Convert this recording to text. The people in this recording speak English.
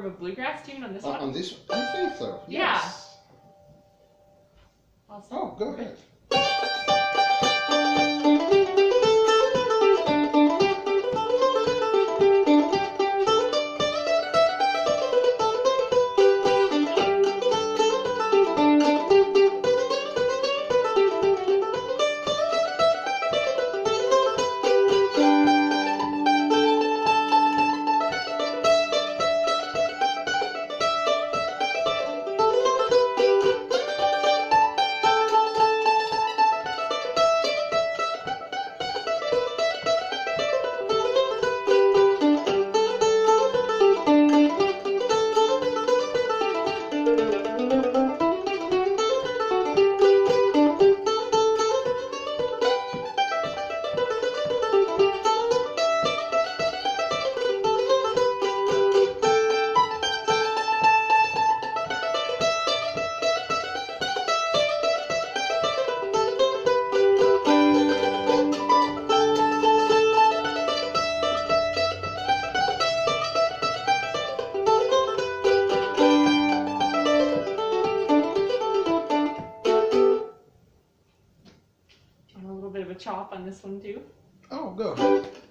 of a bluegrass tune on this one? On this, I think so. Yeah. Yes. Awesome. Oh, go ahead. A little bit of a chop on this one too. Oh, go ahead.